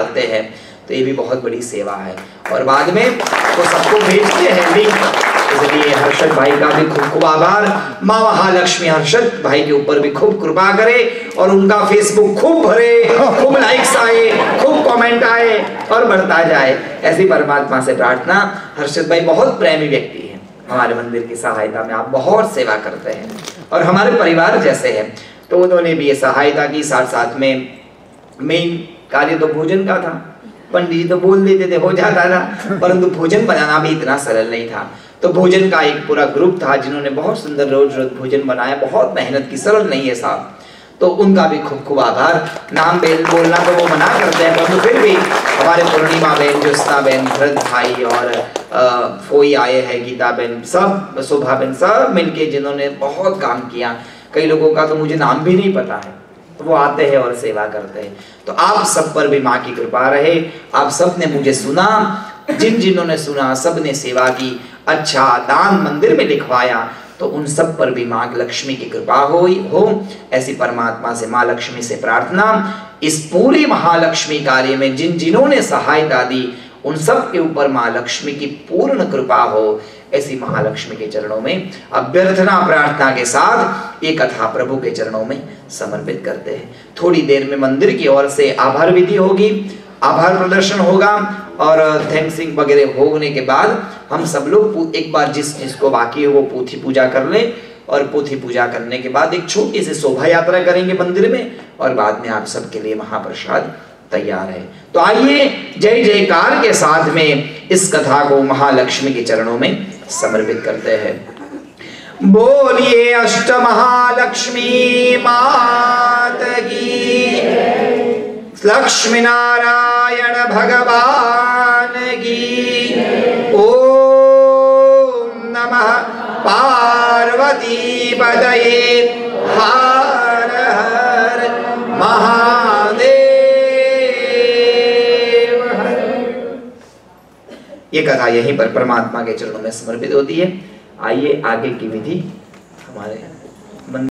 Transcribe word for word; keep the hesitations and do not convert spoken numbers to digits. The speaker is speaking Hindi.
डालते हैं, तो ये भी बहुत बड़ी सेवा है। और बाद में वो सबको भेजते हैं लिंक, इसलिए हर्षद भाई का भी खूब खूब आभार। माँ महालक्ष्मी हर्षद भाई के ऊपर भी खूब कृपा करे और उनका फेसबुक खूब भरे, खूब लाइक्स आए, खूब कमेंट आए और बढ़ता जाए, ऐसी परमात्मा से प्रार्थना। हर्षद भाई बहुत प्रेमी व्यक्ति हैं, हमारे मंदिर की सहायता में आप बहुत सेवा करते हैं और हमारे परिवार जैसे हैं। तो उन्होंने भी ये सहायता की, साथ साथ में मेन कार्य तो भोजन का था। पंडित जी तो बोल देते थे, हो जाता था, परंतु भोजन बनाना भी इतना सरल नहीं था। तो भोजन का एक पूरा ग्रुप था जिन्होंने बहुत सुंदर रोज रोज भोजन बनाया, बहुत मेहनत की, सरल नहीं है साहब। तो उनका भी खूब खूब आभार। नाम बेल बोलना तो वो मना करते हैं, परंतु फिर भी हमारे पूर्णिमा बहन, ज्योत्सना बहन, भरत भाई और फोई आए हैं, गीता बहन, सब शोभा बहन, सब मिलके जिन्होंने बहुत काम किया। कई लोगों का तो मुझे नाम भी नहीं पता है, तो वो आते हैं और सेवा करते हैं। तो आप सब पर भी माँ की कृपा रहे। आप सब ने मुझे सुना, जिन जिन्होंने सुना सब ने सेवा की, अच्छा दान मंदिर में लिखवाया, तो उन सब पर भी माँ लक्ष्मी की कृपा हो हो ऐसी परमात्मा से, माँ लक्ष्मी से प्रार्थना। इस पूरी महालक्ष्मी कार्य में जिन जिन्होंने सहायता दी उन सब के ऊपर माँ लक्ष्मी की पूर्ण कृपा हो, ऐसी महालक्ष्मी के चरणों में अभ्यर्थना प्रार्थना के साथ ये कथा प्रभु के चरणों में समर्पित करते हैं। थोड़ी देर में मंदिर की ओर से आभार विधि होगी, आभार प्रदर्शन होगा और थैंक्सिंग वगैरह होने के बाद हम सब लोग एक बार जिस जिसको बाकी है वो पोथी पूजा कर ले, और पोथी पूजा करने के बाद एक छोटी सी शोभा यात्रा करेंगे मंदिर में, और बाद में आप सबके लिए महाप्रसाद तैयार है। तो आइए जय जयकार के साथ में इस कथा को महालक्ष्मी के चरणों में समर्पित करते हैं। बोलिए अष्ट महालक्ष्मी मात की, लक्ष्मी नारायण भगवान की। ओम नमः पार्वती पतये, हर हर महादेव। ये कथा यहीं पर परमात्मा के चरणों में समर्पित होती है। आइए आगे की विधि हमारे